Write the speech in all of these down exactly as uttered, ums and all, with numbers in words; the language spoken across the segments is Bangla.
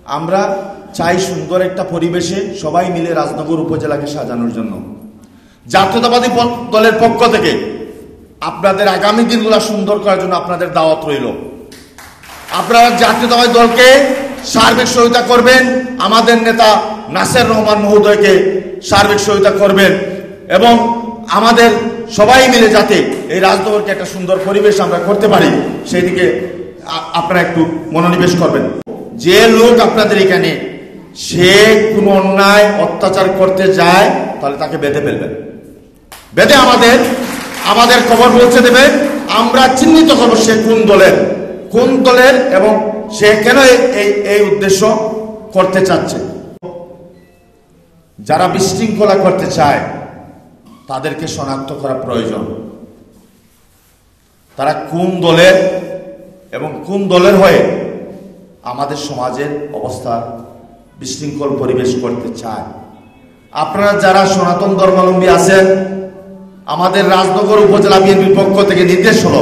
আমরা চাই সুন্দর একটা পরিবেশে সবাই মিলে রাজনগর উপজেলাকে সাজানোর জন্য। জাতীয়তাবাদী দলের পক্ষ থেকে আপনাদের আগামী দিনগুলো সুন্দর করার জন্য আপনাদের দাওয়াত রইল। আপনারা জাতীয়তাবাদী দলকে সার্বিক সহায়তা করবেন, আমাদের নেতা নাসের রহমান মহোদয়কে সার্বিক সহায়তা করবেন এবং আমাদের সবাই মিলে যাতে এই রাজনগরকে একটা সুন্দর পরিবেশ আমরা করতে পারি সেই দিকে আপনারা একটু মনোনিবেশ করবেন। যে লোক আপনাদের এখানে সে কোনো অন্যায় অত্যাচার করতে যায় তাহলে তাকে বেঁধে ফেলবেন, বেঁধে আমাদের আমাদের খবর পৌঁছে দেবেন। আমরা চিহ্নিত করবো সে কোন দলের কোন দলের এবং সে কেন এই এই উদ্দেশ্য করতে চাচ্ছে। যারা বিশৃঙ্খলা করতে চায় তাদেরকে শনাক্ত করা প্রয়োজন, তারা কোন দলের এবং কোন দলের হয়ে আমাদের সমাজের অবস্থা বিশৃঙ্খল পরিবেশ করতে চায়। আপনারা যারা সনাতন ধর্মাবলম্বী আছেন, আমাদের রাজনগর উপজেলা বিএনপির পক্ষ থেকে নির্দেশ হলো,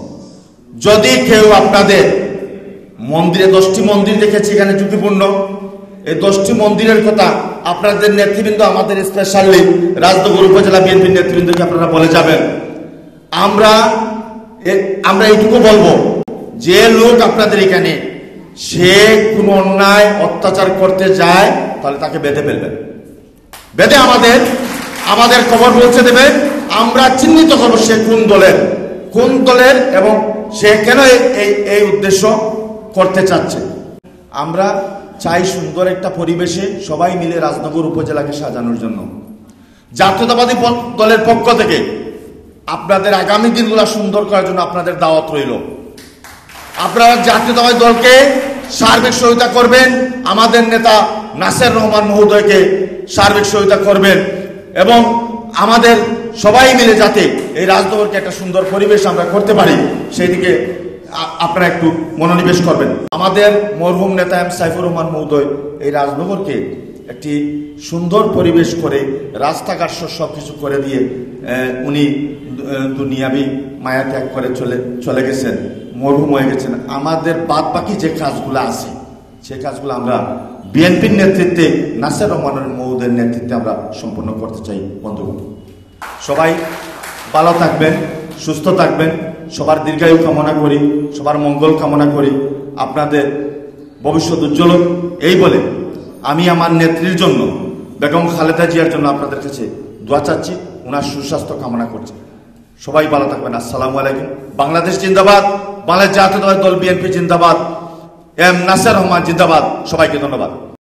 যদি কেউ আপনাদের মন্দিরে দশটি মন্দির দেখেছি এখানে ঝুঁকিপূর্ণ, এই দশটি মন্দিরের কথা আপনাদের নেতৃবৃন্দ আমাদের স্পেশালি রাজনগর উপজেলা বিএনপির নেতৃবৃন্দকে আপনারা বলে যাবেন। আমরা আমরা এইটুকু বলবো, যে লোক আপনাদের এখানে সে কোনো অন্যায় অত্যাচার করতে যায় তাহলে তাকে বেঁধে ফেলবেন, বেঁধে আমাদের আমাদের খবর পৌঁছে দেবেন। আমরা চিহ্নিত করবো সে কোন দলের কোন দলের এবং সে কেন এই এই উদ্দেশ্য করতে চাচ্ছে। আমরা চাই সুন্দর একটা পরিবেশে সবাই মিলে রাজনগর উপজেলাকে সাজানোর জন্য। জাতীয়তাবাদী দলের পক্ষ থেকে আপনাদের আগামী দিনগুলো সুন্দর করার জন্য আপনাদের দাওয়াত রইল। আপনারা জাতীয়তাবাদী দলকে সার্বিক সহায়তা করবেন, আমাদের নেতা নাসের রহমান মহোদয়কে সার্বিক সহায়তা করবেন এবং আমাদের সবাই মিলে যাতে এই রাজনগরকে একটা সুন্দর পরিবেশ আমরা করতে পারি সেই দিকে আপনারা একটু মনোনিবেশ করবেন। আমাদের মরহুম নেতা এম সাইফুর রহমান মহোদয় এই রাজনগরকে একটি সুন্দর পরিবেশ করে রাস্তাঘাট সব কিছু করে দিয়ে উনি দুনিয়াবি মায়া ত্যাগ করে চলে চলে গেছেন, মরহুম হয়ে গেছেন। আমাদের বাদ বাকি যে কাজগুলো আছে সেই কাজগুলো আমরা বিএনপির নেতৃত্বে নাসের রহমানের মহোদয়ের নেতৃত্বে আমরা সম্পন্ন করতে চাই। বন্ধুগণ, সবাই ভালো থাকবেন, সুস্থ থাকবেন, সবার দীর্ঘায়ু কামনা করি, সবার মঙ্গল কামনা করি, আপনাদের ভবিষ্যৎ উজ্জ্বল এই বলে আমি আমার নেত্রীর জন্য বেগম খালেদা জিয়ার জন্য আপনাদের কাছে দোয়া চাচ্ছি, ওনার সুস্বাস্থ্য কামনা করছি। সবাই ভালো থাকবেন। আসসালামু আলাইকুম। বাংলাদেশ জিন্দাবাদ, বাংলাদেশ জাতীয়তাবাদী দল বিএনপি জিন্দাবাদ, এম নাসের রহমান জিন্দাবাদ। সবাইকে ধন্যবাদ।